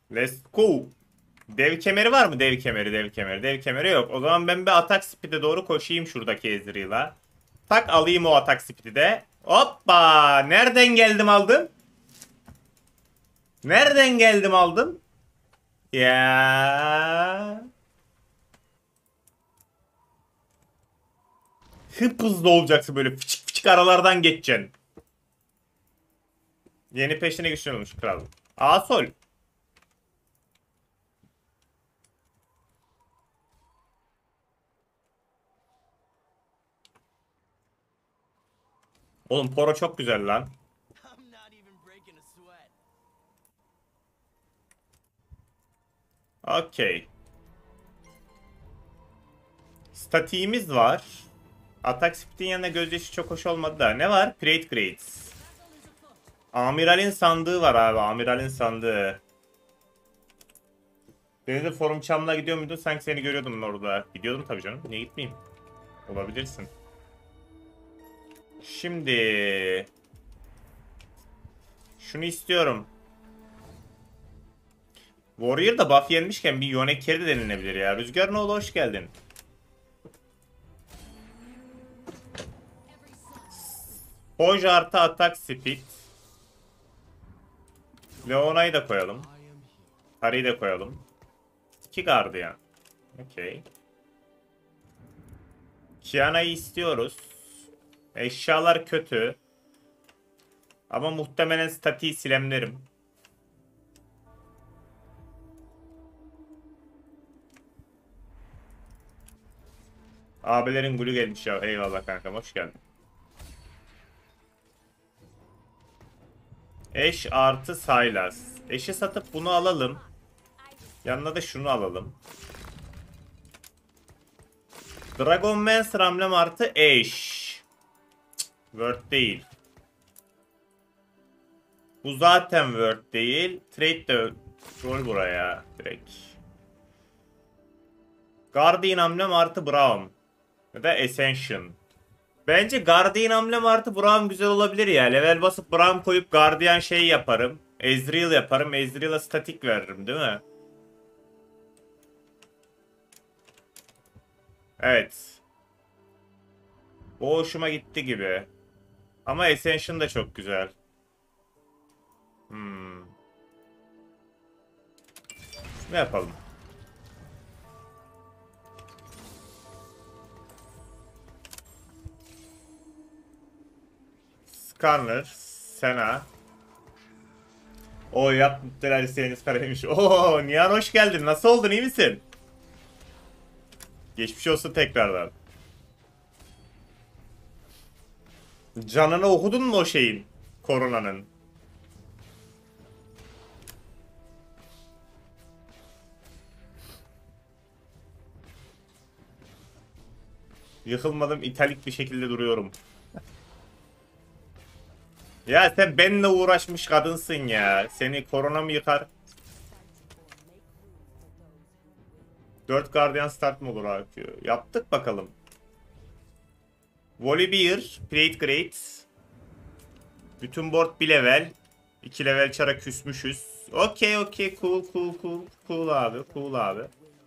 Let's go. Dev kemeri var mı? Dev kemeri, dev kemeri. Dev kemeri yok. O zaman ben bir atak speed'e doğru koşayım şuradaki Ezreal'a. Tak alayım o atak speed'i de. Hoppa! Nereden geldim aldım? Nereden geldim aldım? Ya. Hıp hızlı olacaksın böyle fıçık fıçık aralardan geçeceksin. Yeni peşine güçleniyormuş kral. Asol. Oğlum Poro çok güzel lan. Okey. Statiğimiz var. Atak speed'in yanında gözyaşı çok hoş olmadı da. Ne var? Prate Grades. Amiral'in sandığı var abi. Amiral'in sandığı. Benim de forum çamına gidiyor muydun? Sanki seni görüyordum orada. Gidiyordum tabii canım. Niye gitmeyeyim? Olabilirsin. Şimdi şunu istiyorum. Warrior'da buff yenmişken bir Yone carry de denilebilir ya. Rüzgar Noğlu hoş geldin. Hoj artı atak speed. Leona'yı da koyalım. Harry'i de koyalım. 2 gardiyan. Okey. Kiana'yı istiyoruz. Eşyalar kötü. Ama muhtemelen statiği silemlerim. Abilerin gülü gelmiş ya. Eyvallah kankam hoş geldin. Eş artı Sylas. Eşi satıp bunu alalım. Yanına da şunu alalım. Dragonmancer amblem artı eş. Word değil. Bu zaten Word değil. Trade de rol buraya direkt. Guardian amblem artı Braum. Ya da Ascension. Bence Guardian amblem artı Braum güzel olabilir ya. Level basıp Braum koyup Guardian şey yaparım. Ezreal yaparım. Ezreal'a statik veririm değil mi? Evet. O hoşuma gitti gibi. Ama Ascension da çok güzel. Hmm. Ne yapalım? Skarner, Sena. O yap mutlular isteğiniz karaymış. Oo, Nihan hoş geldin. Nasıl oldun? İyi misin? Geçmiş olsun tekrardan. Canını okudun mu o şeyin? Koronanın. Yıkılmadım, italik bir şekilde duruyorum. Ya sen benimle uğraşmış kadınsın ya. Seni korona mı yıkar? 4 Guardian start mı olur abi? Yaptık bakalım. Volibear, Plate Great. Bütün board bir level. 2 level çara küsmüşüz. Okey okey, cool cool cool. Cool abi, cool abi.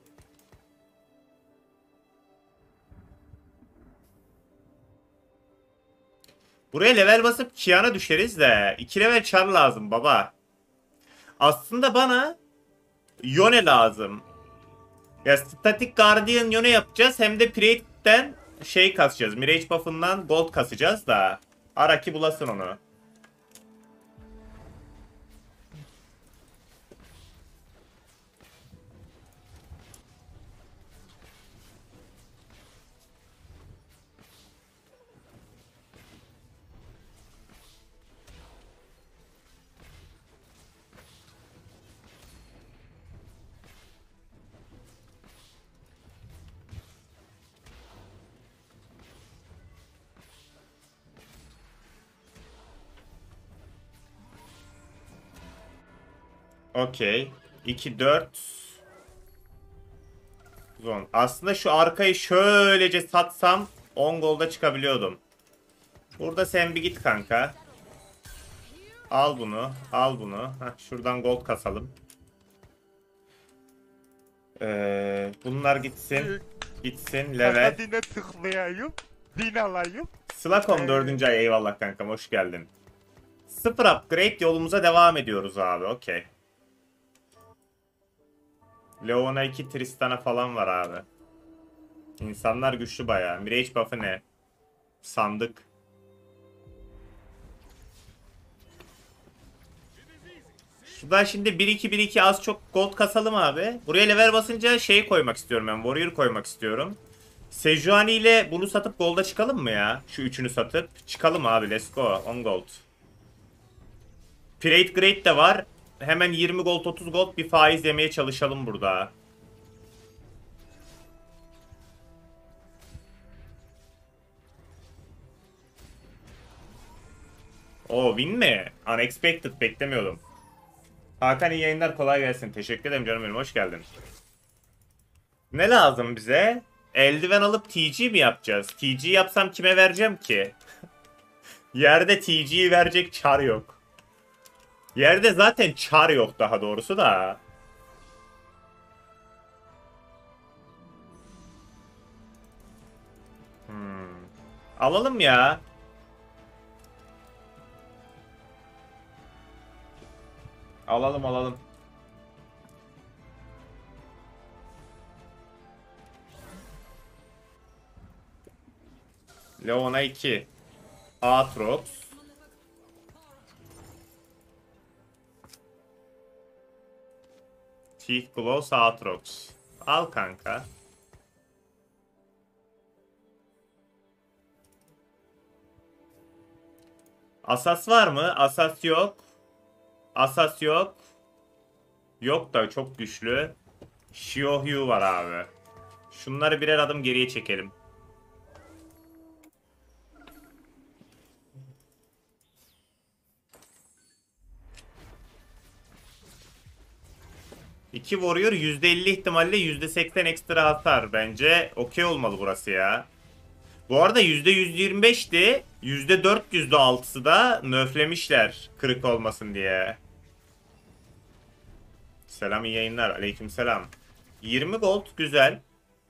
Buraya level basıp Kian'a düşeriz de 2 level çar lazım baba. Aslında bana Yone lazım. Ya Static Guardian Yone yapacağız, hem de Praetor'den şey kasacağız. Mirage buff'ından gold kasacağız da. Araki bulasın onu. Okey. 2 4 zon. Aslında şu arkayı şöylece satsam 10 golda çıkabiliyordum. Burada sen bir git kanka. Al bunu. Al bunu. Heh, şuradan gold kasalım. Bunlar gitsin. Gitsin level. Kasadine tıklayayım. Bin alayım. Slakom 4. ay eyvallah kankam hoş geldin. 0 upgrade yolumuza devam ediyoruz abi okey. Leona 2 Tristan'a falan var abi. İnsanlar güçlü bayağı. Mirage buff'ı ne? Sandık. Şuradan şimdi 1-2 az çok gold kasalım abi. Buraya level basınca şey koymak istiyorum ben. Warrior koymak istiyorum. Sejuani ile bunu satıp golda çıkalım mı ya? Şu üçünü satıp. Çıkalım abi let's go. 10 gold. Pirate Great de var. Hemen 20 gold 30 gold bir faiz yemeye çalışalım burada. O win mi? Unexpected beklemiyordum. Hakan iyi yayınlar kolay gelsin. Teşekkür ederim canım benim hoş geldin. Ne lazım bize? Eldiven alıp TG mi yapacağız? TG yapsam kime vereceğim ki? Yerde TG'yi verecek çar yok. Yerde zaten çar yok daha doğrusu da. Alalım ya. Alalım. Leona 2. Aatrox. Teeth Gloss Aatrox. Al kanka. Asas var mı? Asas yok. Asas yok. Yok da çok güçlü. Shiohyu var abi. Şunları birer adım geriye çekelim. İki Warrior %50 ihtimalle %80 ekstra hasar. Bence okey olmalı burası ya. Bu arada %125'ti. %4 %6'sı da nerflemişler kırık olmasın diye. Selam iyi yayınlar. Aleykümselam. 20 gold güzel.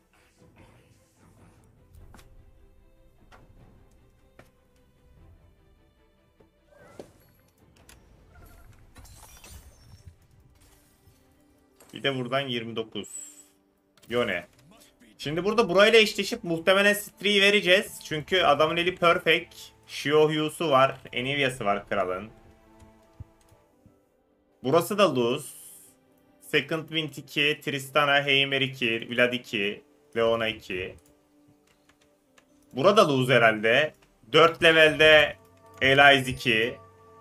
Bir de buradan 29. Yone. Şimdi burada burayla eşleşip muhtemelen Stree vereceğiz. Çünkü adamın eli perfect. Shiohyu'su var. Enivia'sı var kralın. Burası da lose. Second Wind 2, Tristana, Heimer 2, Vlad 2, Leona 2. Burada lose herhalde. 4 levelde Elize 2.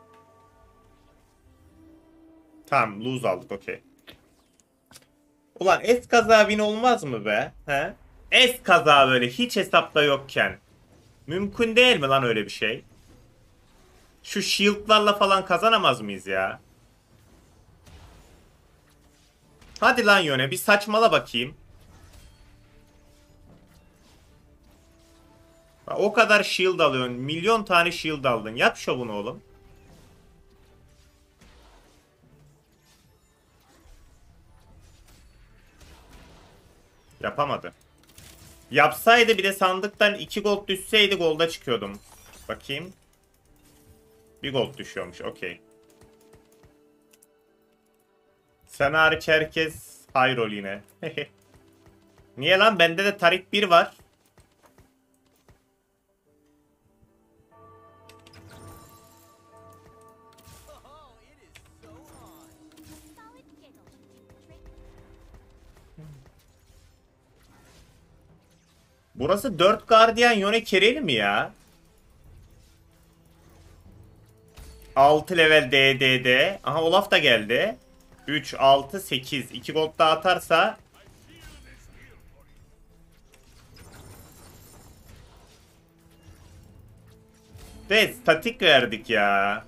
Tamam lose aldık okey. Ulan eskaza win olmaz mı be? He? Eskaza böyle hiç hesapta yokken. Mümkün değil mi lan öyle bir şey? Şu shield'larla falan kazanamaz mıyız ya? Hadi lan Yone bir saçmala bakayım. O kadar shield alıyorsun. Milyon tane shield aldın. Yap şovunu oğlum. Yapamadı. Yapsaydı bir de sandıktan 2 gold düşseydi golda çıkıyordum. Bakayım. 1 gold düşüyormuş. Okey. Sen hariç herkes high roll yine. Niye lan? Bende de Tarik 1 var. Burası 4 Guardian Yone Kereli mi ya? 6 level DDD. Aha Olaf da geldi. 3, 6, 8. 2 gold daha atarsa. Ve statik verdik ya.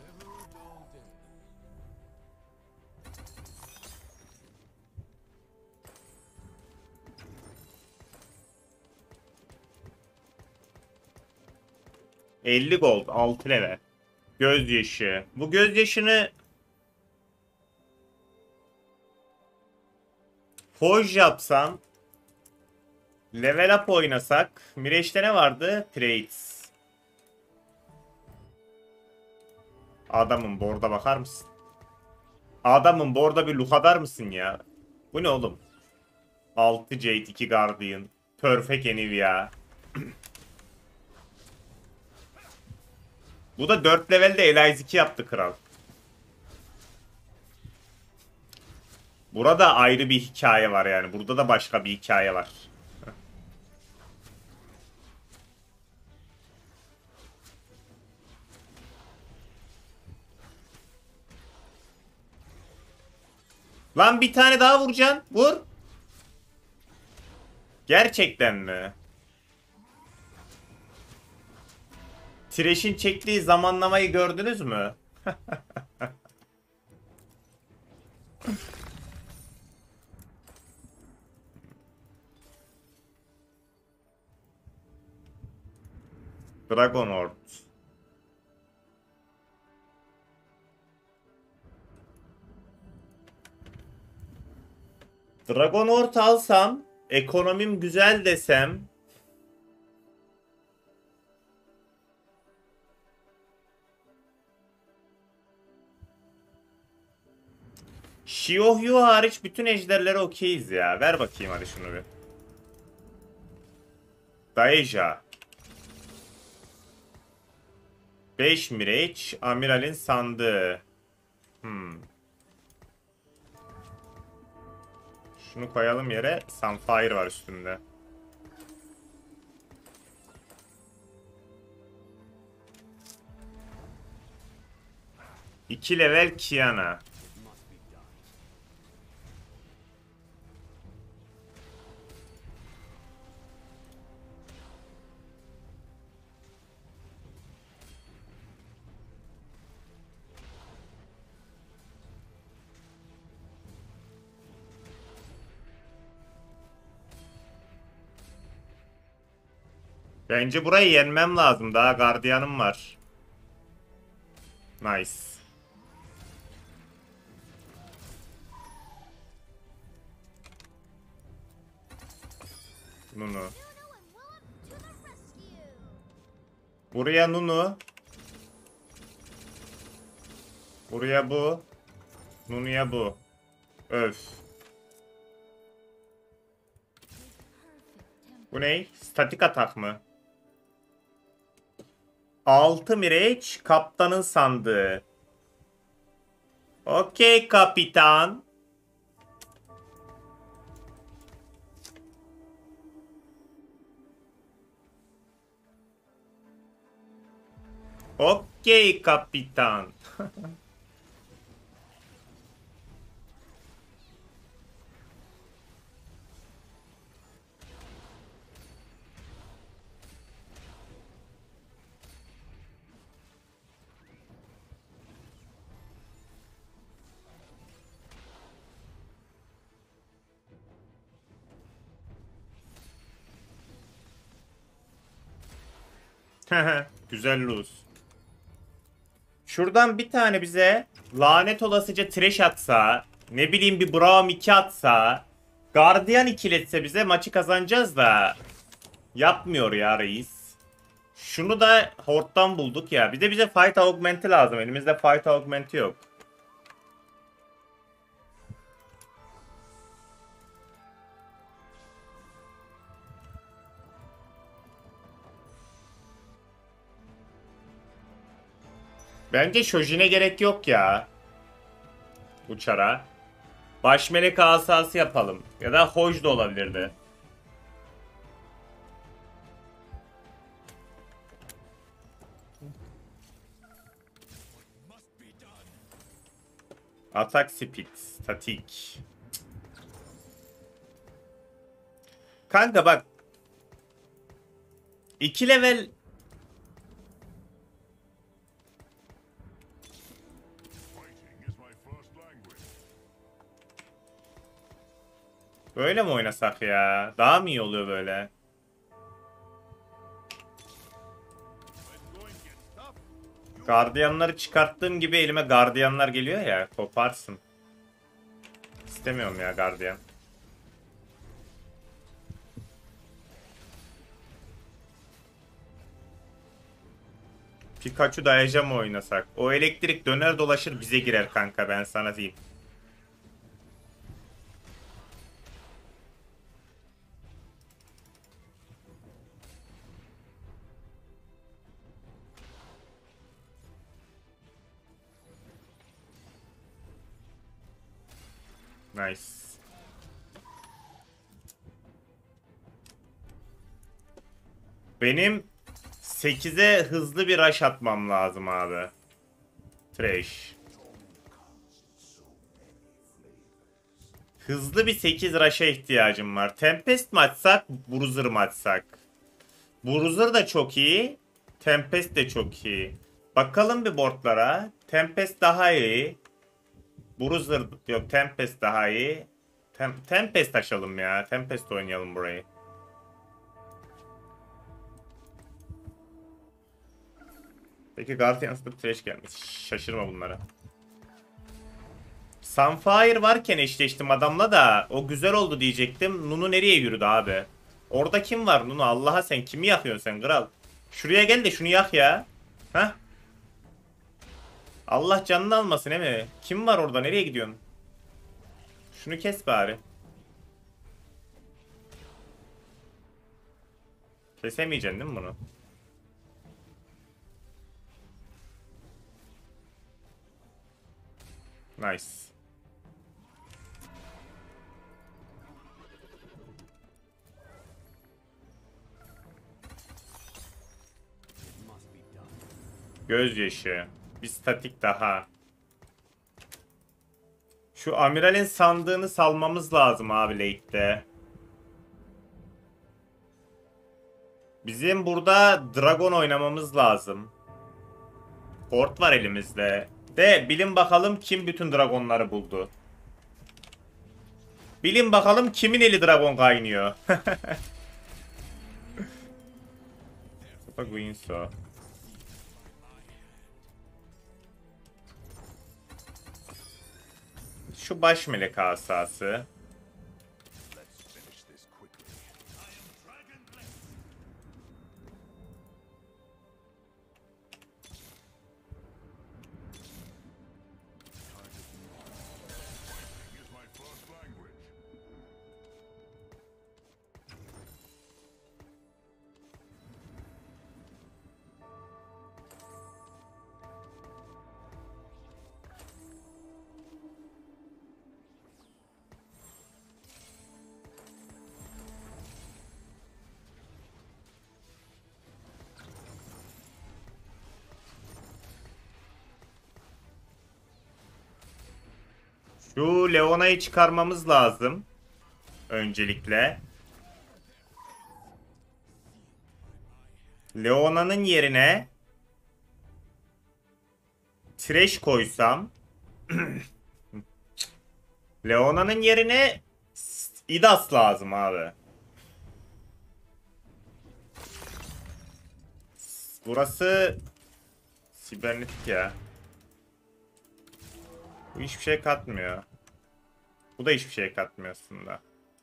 ...50 gold 6 level. Gözyaşı. Bu gözyaşını... Hoj yapsam. Level up oynasak. Mirage'de ne vardı? Trades. Adamın board'a bakar mısın? Adamın board'a bir look atar mısın ya? Bu ne oğlum? 6 Jade 2 Guardian. Perfect Anivia. Bu da 4 levelde Elize 2 yaptı kral. Burada ayrı bir hikaye var yani. Burada da başka bir hikaye var. Lan bir tane daha vuracaksın. Vur. Gerçekten mi? Thresh'in çektiği zamanlamayı gördünüz mü? Dragonord. Dragonord alsam, ekonomim güzel desem. Shiohyu hariç bütün ejderlere okeyiz ya. Ver bakayım hadi şunu bir. Daeja. 5 Mirage, Amiral'in sandığı. Şunu koyalım yere. Sunfire var üstünde. İki level Kiana. Bence burayı yenmem lazım. Daha gardiyanım var. Nice. Nunu. Buraya Nunu. Buraya bu. Nunu'ya bu. Öf. Bu ne? Statik atak mı? 6 Mirage, kaptanın sandığı. Okey kapitan. Okey kapitan. Güzel lose. Şuradan bir tane bize lanet olasıca trash atsa, ne bileyim bir Braum 2 atsa, Guardian ikiletse bize maçı kazanacağız da yapmıyor ya reis. Şunu da Hort'tan bulduk ya. Bir de bize Fight Augment'i lazım. Elimizde Fight Augment'i yok. Bence Shojin'e gerek yok ya. Uçara. Baş melek asası yapalım. Ya da Hoj da olabilirdi. Atak speed. Statik. Kanka bak. 2 level. Böyle mi oynasak ya? Daha mı iyi oluyor böyle? Gardiyanları çıkarttığım gibi elime gardiyanlar geliyor ya. Koparsın. İstemiyorum ya gardiyan. Pikachu Dayaja mı oynasak? O elektrik döner dolaşır bize girer kanka, ben sana diyeyim. Nice. Benim 8'e hızlı bir rush atmam lazım abi. Trash. Hızlı bir 8 rush'a ihtiyacım var. Tempest mi açsak, Bruiser mı açsak? Bruiser da çok iyi. Tempest de çok iyi. Bakalım bir boardlara. Tempest daha iyi. Bruiser yok, Tempest daha iyi. Tempest açalım ya. Tempest oynayalım burayı. Peki Guardians'da bir trash gelmiş. Şaşırma bunlara. Sunfire varken eşleştim adamla da o güzel oldu diyecektim. Nunu nereye yürüdü abi? Orada kim var Nunu? Allah'a sen kimi yakıyorsun sen kral? Şuraya gel de şunu yak ya. Heh. Allah canını almasın, değil mi? Kim var orada? Nereye gidiyorsun? Şunu kes bari. Kesemeyeceksin değil mi bunu? Nice. Gözyaşı. Bir statik daha. Şu amiralin sandığını salmamız lazım abi late'de. Bizim burada dragon oynamamız lazım. Port var elimizde. De bilin bakalım kim bütün dragonları buldu. Bilin bakalım kimin eli dragon kaynıyor. Bak Winso. Şu baş melek asası. Şu Leona'yı çıkarmamız lazım. Öncelikle. Leona'nın yerine Thresh koysam. Leona'nın yerine Idas lazım abi. Burası sibernetik ya. Bu hiçbir şey katmıyor. Bu da hiçbir şey katmıyor aslında.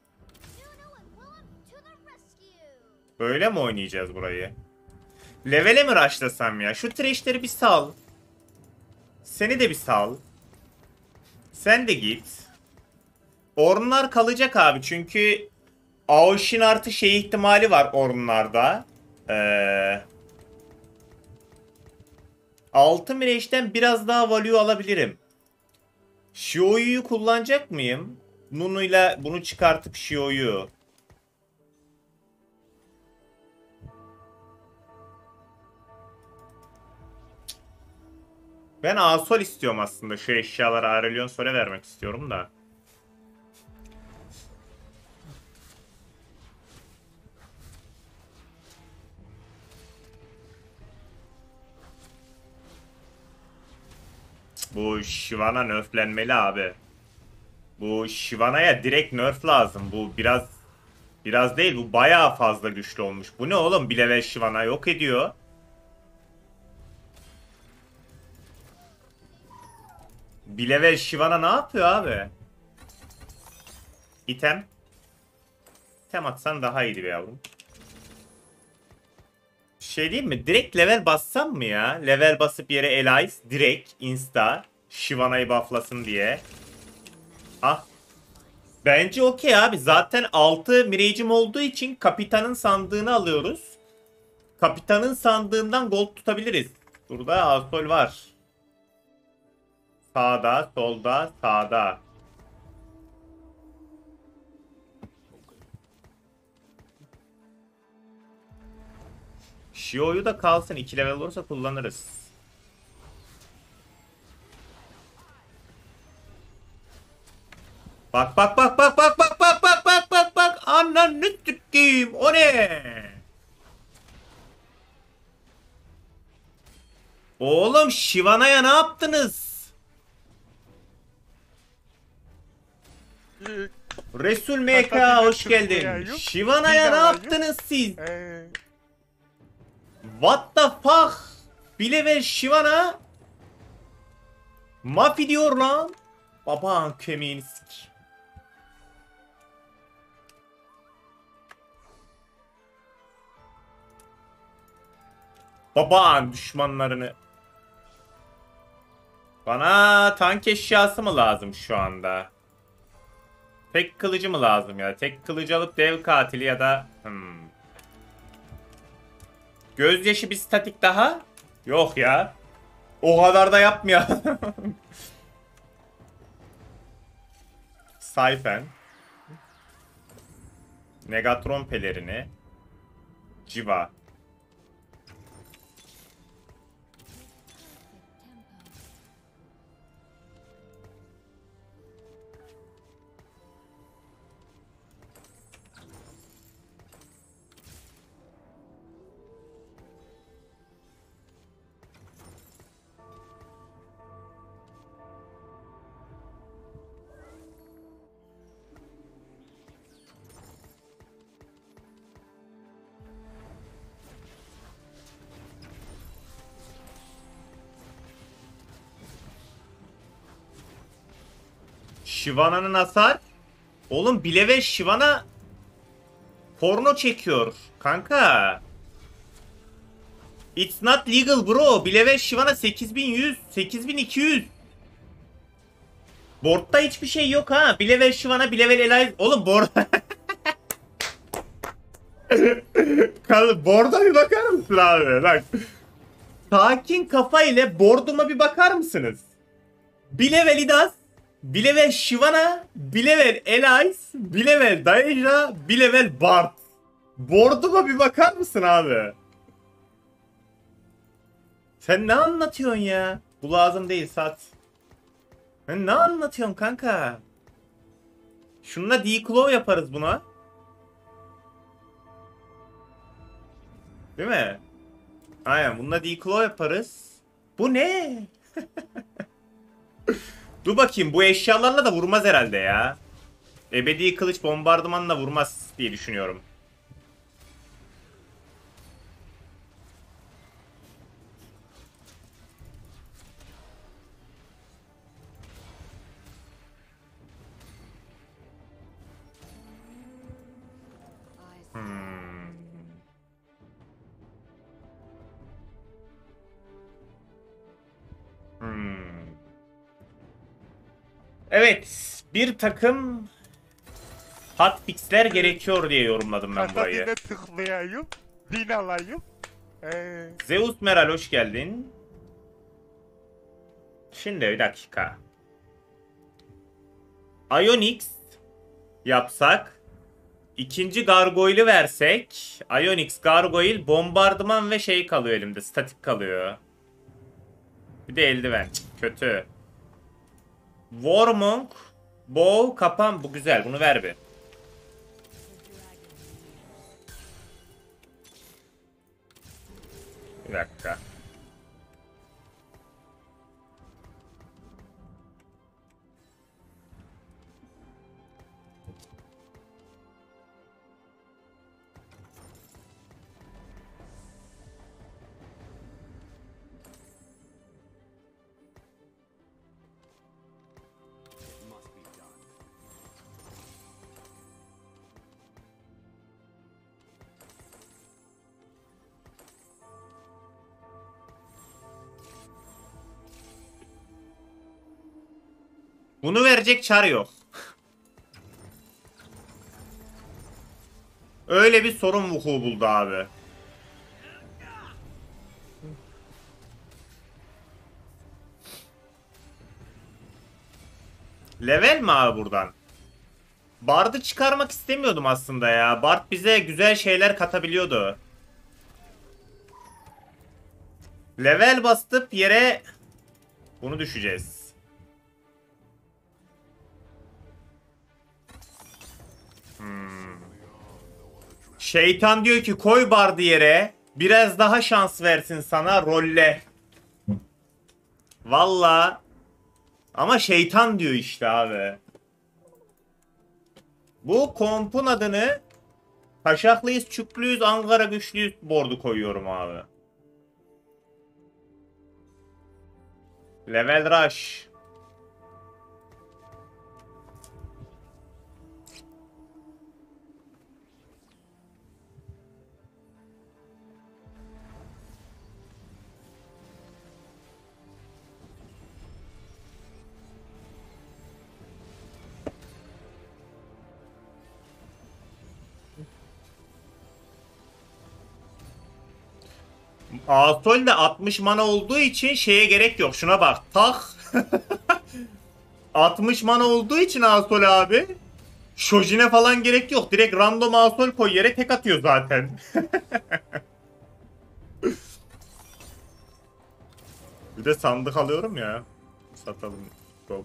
Böyle mi oynayacağız burayı? Levele mi rushlasam ya? Şu trashleri bir sal. Seni de bir sal. Sen de git. Ornlar kalacak abi çünkü Aoshin artı şey ihtimali var Ornlarda. 6 Mirage'den biraz daha value alabilirim. Shioyu'yu kullanacak mıyım? Nunu'yla bunu çıkartıp Shioyu. Ben Asol istiyorum aslında. Şu eşyalara Aurelion Sol'e vermek istiyorum da. Bu Shyvana nerflenmeli abi. Bu Shyvana'ya direkt nerf lazım. Bu biraz değil, bu bayağı fazla güçlü olmuş. Bu ne oğlum? Bir level Shyvana yok ediyor. Bir level Shyvana ne yapıyor abi? İtem. İtem atsan daha iyiydi be yavrum. şey diyeyim mi? Direkt level bassam mı ya? Level basıp yere Elias direkt insta Shyvana'yı bufflasın diye. Ah. Bence okey abi. Zaten 6 mirage'im olduğu için kapitanın sandığını alıyoruz. Kapitanın sandığından gold tutabiliriz. Burada Asol var. Sağda, solda, sağda. Shio'yu da kalsın. 2 level olursa kullanırız. Bak bak bak bak bak bak bak bak bak bak bak. Ananı sikeyim. O ne? Oğlum Shyvana'ya ne yaptınız? Resul MK hoş geldin. Shyvana'ya ne yaptınız siz? What the fuck? Bile ver Shyvana. Mafi diyor lan. Baban kemiğini sik. Baban düşmanlarını. Bana tank eşyası mı lazım şu anda? Tek kılıcı mı lazım ya? Tek kılıcı alıp dev katili ya da... Gözyaşı bir statik daha? Yok ya. O kadar da yapmıyor. Sayfen. Negatron pelerini. Civa. Shyvana'nın hasar. Oğlum bile ve Shyvana porno çekiyor. Kanka. It's not legal bro. Bile ve Shyvana 8100, 8200. Board'da hiçbir şey yok ha. Bile ve Shyvana, bile ve Elias. Oğlum board... Board'a bir bakar mısın abi? Bak. Sakin kafa ile board'uma bir bakar mısınız? Bilevel Idas, Bilevel Shyvana, Bilevel Elias, Bilevel Daeja, Bilevel Bard. Board'uma bir bakar mısın abi? Sen ne anlatıyorsun ya? Bu lazım değil sat. Sen ne anlatıyorsun kanka? Şununla declaw yaparız buna. Değil mi? Aynen bununla declaw yaparız. Bu ne? Dur bakayım bu eşyalarla da vurmaz herhalde ya. Ebedi kılıç bombardımanla vurmaz diye düşünüyorum. Evet, bir takım hotfix'ler gerekiyor diye yorumladım ben burayı. Kasadine tıklayayım. Din alayım. Zeus Meral hoş geldin. Şimdi bir dakika. Ionix yapsak. İkinci Gargoyle'ı versek. Ionix, Gargoyle, bombardıman ve şey kalıyor elimde. Statik kalıyor. Bir de eldiven. Kötü. Warmonk, Bow, kapan. Bu güzel. Bunu ver bir. Bir dakika. Bunu verecek çar yok. Öyle bir sorun vuku buldu abi. Level mi abi buradan? Bard'ı çıkarmak istemiyordum aslında ya. Bard bize güzel şeyler katabiliyordu. Level bastıp yere bunu düşeceğiz. Şeytan diyor ki koy Bard'ı yere. Biraz daha şans versin sana rolle. Valla. Ama şeytan diyor işte abi. Bu kompun adını Taşaklıyız, Çüklüyüz, Ankara Güçlüyüz board'u koyuyorum abi. Level Rush. Asol de 60 mana olduğu için şeye gerek yok. Şuna bak. Tak. 60 mana olduğu için Asol abi. Shojin'e falan gerek yok. Direkt random Asol koy yere tek atıyor zaten. Bir de sandık alıyorum ya. Satalım. Gold.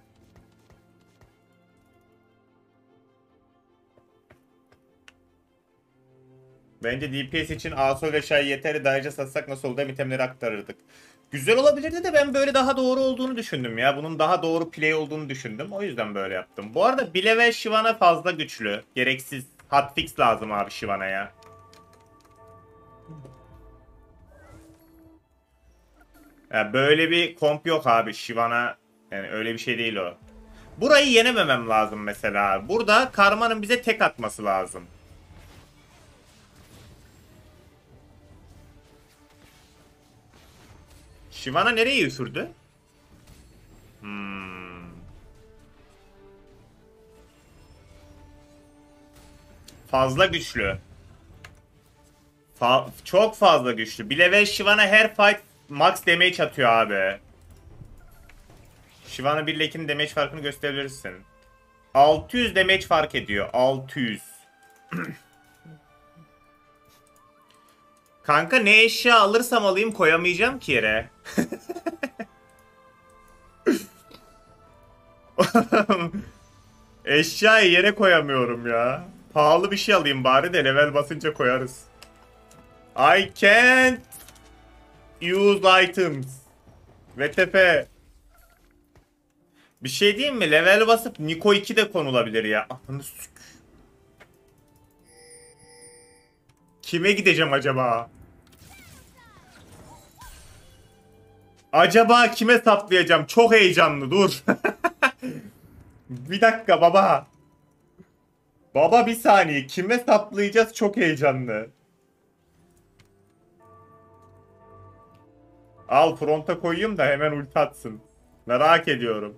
Bence DPS için Asol ve Shay yeteri dayıca satsak nasıl olur, itemleri aktarırdık. Güzel olabilirdi de ben böyle daha doğru olduğunu düşündüm ya. Bunun daha doğru play olduğunu düşündüm. O yüzden böyle yaptım. Bu arada Bile ve Shyvana fazla güçlü. Gereksiz hotfix lazım abi Shyvana'ya. Ya böyle bir komp yok abi Shyvana. Yani öyle bir şey değil o. Burayı yenememem lazım mesela. Burada Karma'nın bize tek atması lazım. Shyvana nereye üfürdü? Fazla güçlü. Çok fazla güçlü. Bile ve Shyvana her fight max damage atıyor abi. Shyvana bir lekin damage farkını gösterebilirsin. 600 damage fark ediyor. 600. Kanka ne eşya alırsam alayım koyamayacağım ki yere. Eşyayı yere koyamıyorum ya. Pahalı bir şey alayım bari de level basınca koyarız. I can't use items. VTF. Bir şey diyeyim mi? Level basıp Niko 2 de konulabilir ya. Kime gideceğim acaba? Acaba kime saplayacağım? Çok heyecanlı dur. Bir dakika baba. Baba bir saniye. Kime saplayacağız? Çok heyecanlı. Al fronta koyayım da hemen ulti atsın. Merak ediyorum.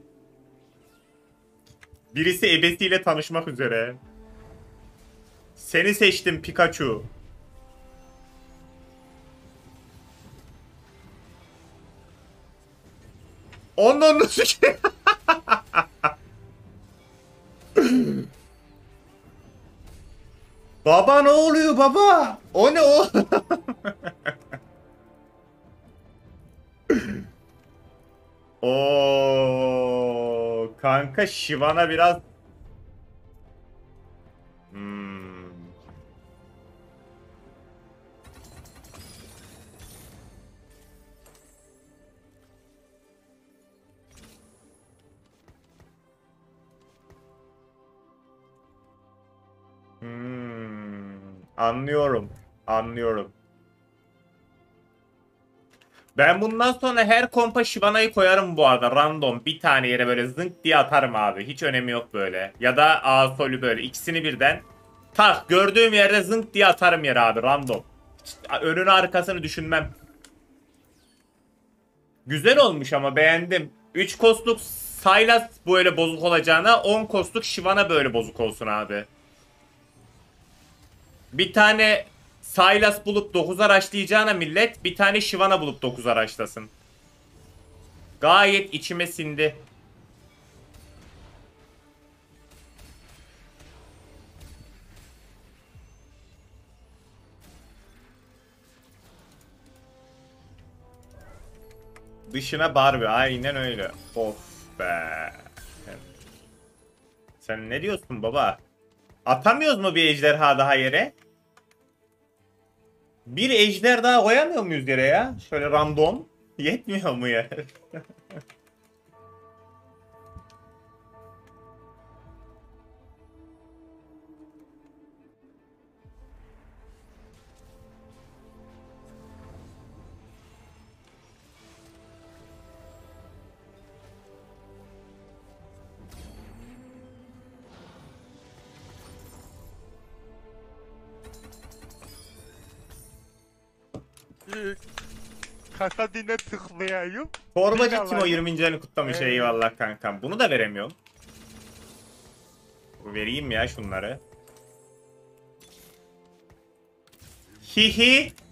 Birisi ebesiyle tanışmak üzere. Seni seçtim Pikachu. Onun Baba ne oluyor baba? O ne o? Oo kanka Shyvana biraz Anlıyorum. Anlıyorum. Ben bundan sonra her kompa Shyvana'yı koyarım bu arada. Random bir tane yere böyle zınk diye atarım abi. Hiç önemi yok böyle. Ya da Asol'ü böyle. İkisini birden. Tak gördüğüm yerde zınk diye atarım yere abi. Random. Hiç önünü arkasını düşünmem. Güzel olmuş ama beğendim. 3 kostluk Sylas böyle bozuk olacağına 10 kostluk Shyvana böyle bozuk olsun abi. Bir tane Sylas bulup 9 araçlayacağına millet bir tane Shyvana bulup 9 araçlasın. Gayet içime sindi. Dışına Barbie. Aynen öyle. Of be. Sen ne diyorsun baba? Atamıyoruz mu bir ejderha daha yere? Bir ejder daha koyamıyor muyuz yere ya? Şöyle random. Yetmiyor mu ya? Kasadine tıklayayım. Torbacı Bin kim o alayım. 20. ayını kutlamış, Evet. eyvallah kankam. Bunu da veremiyorum. Vereyim ya şunları. Hihi.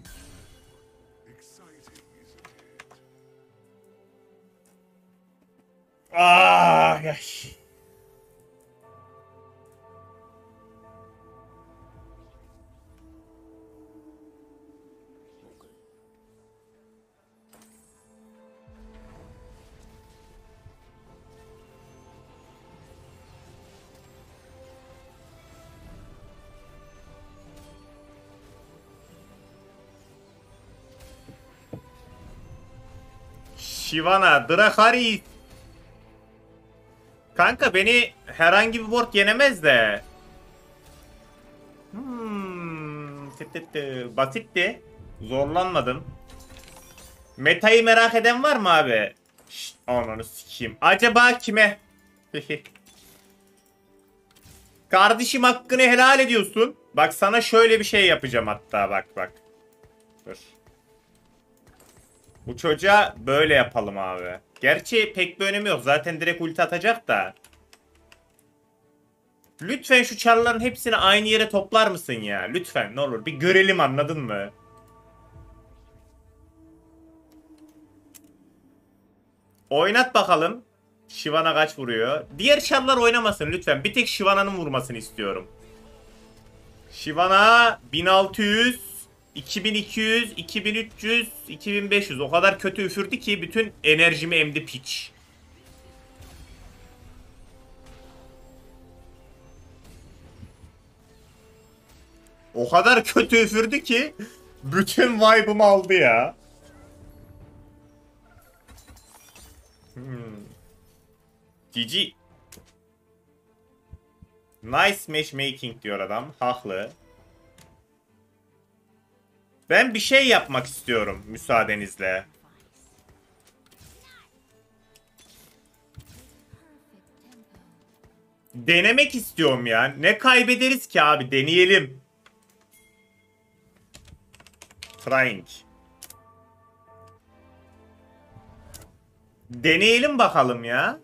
Ah ya. Shyvana, Dracarys. Kanka beni herhangi bir board yenemez de. Basitti. Zorlanmadım. Metayı merak eden var mı abi? Şşt, ananı sikeyim. Acaba kime? Kardeşim hakkını helal ediyorsun. Bak sana şöyle bir şey yapacağım hatta, bak bak. Dur. Bu çocuğa böyle yapalım abi. Gerçi pek bir önemi yok. Zaten direkt ulti atacak da. Lütfen şu çarların hepsini aynı yere toplar mısın ya? Lütfen ne olur. Bir görelim, anladın mı? Oynat bakalım. Shyvana kaç vuruyor? Diğer çarlar oynamasın lütfen. Bir tek Shyvana'nın vurmasını istiyorum. Shyvana 1600, 2200, 2300, 2500. O kadar kötü üfürdü ki bütün enerjimi emdi piç. O kadar kötü üfürdü ki bütün vibe'ımı aldı ya. GG. Nice matchmaking diyor adam. Haklı. Ben bir şey yapmak istiyorum müsaadenizle. Denemek istiyorum ya. Ne kaybederiz ki abi? Deneyelim. Trying. Deneyelim bakalım ya.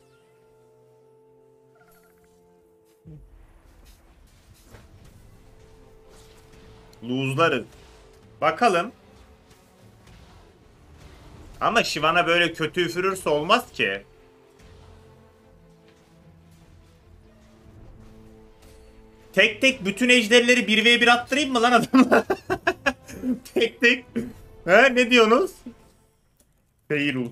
Lose'larız. Bakalım. Ama Shyvana böyle kötü üfürürse olmaz ki. Tek tek bütün ejderleri 1v1 attırayım mı lan adamla? Tek tek. He, ne diyorsunuz? Feyrul.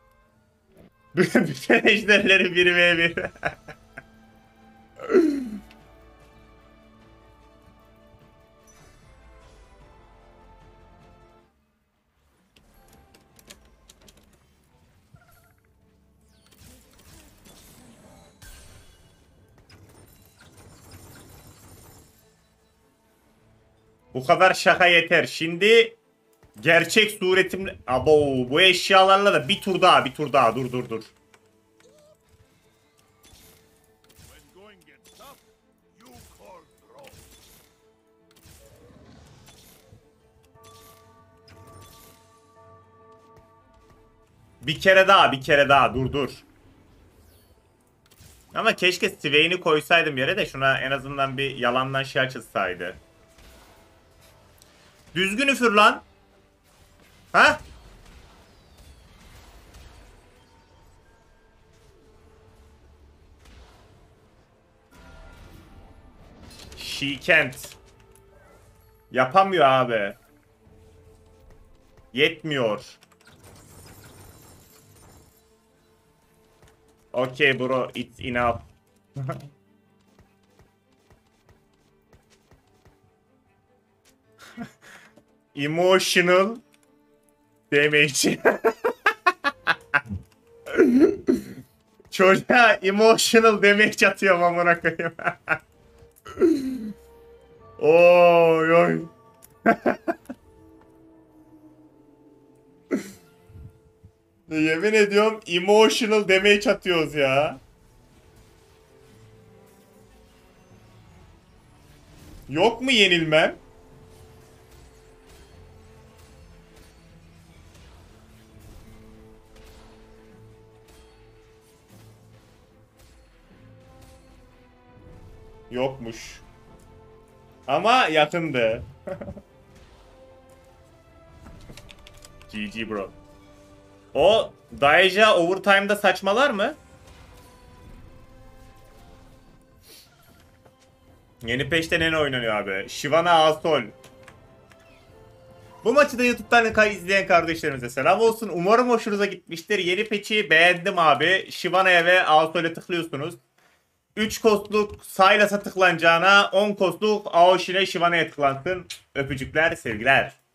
Bütün ejderleri 1v1. Bu kadar şaka yeter. Şimdi gerçek suretimle... Abo, bu eşyalarla da bir tur daha, bir tur daha. Dur dur dur. Bir kere daha, bir kere daha. Dur dur. Ama keşke Swain'i koysaydım yere de şuna en azından bir yalandan şey açılsaydı. Düzgün üfür lan. Ha? She can't. Yapamıyor abi. Yetmiyor. Okay bro, it's enough. Emotional damage. Çocuğa emotional damage atıyorum amına koyayım. Oy oy. Yemin ediyorum emotional damage atıyoruz ya. Yok mu yenilmem? Yokmuş. Ama yakındı. GG bro. O Daeja overtime'da saçmalar mı? Yeni peşte ne oynanıyor abi? Shyvana Asol. Bu maçı da YouTube'dan izleyen kardeşlerimize selam olsun. Umarım hoşunuza gitmiştir. Yeni peçi beğendim abi. Shyvana'ya ve Asol'e tıklıyorsunuz. 3 kostluk Sylas'a tıklanacağına 10 kostluk Aoshin'e Shyvana'ya tıklansın. Öpücükler, sevgiler.